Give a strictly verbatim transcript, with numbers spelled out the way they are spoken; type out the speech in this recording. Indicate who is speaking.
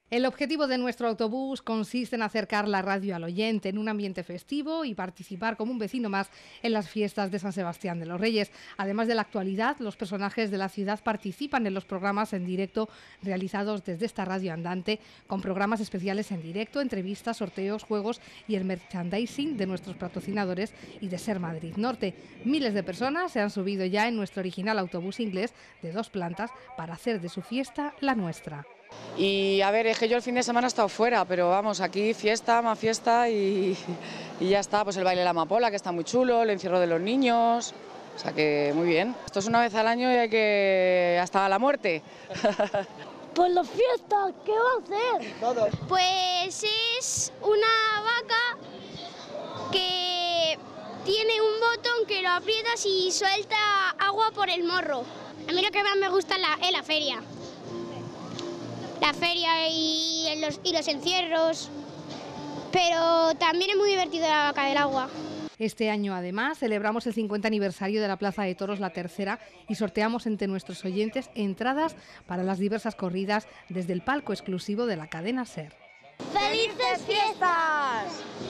Speaker 1: El objetivo de nuestro autobús consiste en acercar la radio al oyente en un ambiente festivo y participar como un vecino más en las fiestas de San Sebastián de los Reyes. Además de la actualidad, los personajes de la ciudad participan en los programas en directo realizados desde esta radio andante, con programas especiales en directo, entrevistas, sorteos, juegos y el merchandising de nuestros patrocinadores y de Ser Madrid Norte. Miles de personas se han subido ya en nuestro original autobús inglés de dos plantas para hacer de su fiesta la nuestra.
Speaker 2: Y a ver, es que yo el fin de semana he estado fuera, pero vamos, aquí fiesta, más fiesta y, y ya está. Pues el baile de la amapola, que está muy chulo, el encierro de los niños, o sea que muy bien. Esto es una vez al año y hay que... hasta la muerte.
Speaker 3: Pues la fiesta, ¿qué va a hacer?
Speaker 4: Todos.
Speaker 5: Pues es una vaca que tiene un botón que lo aprietas y suelta agua por el morro. A mí lo que más me gusta es la, es la feria. La feria y los, y los encierros, pero también es muy divertido la vaca del agua.
Speaker 1: Este año, además, celebramos el cincuenta aniversario de la Plaza de Toros La Tercera y sorteamos entre nuestros oyentes entradas para las diversas corridas desde el palco exclusivo de la cadena SER.
Speaker 3: ¡Felices fiestas!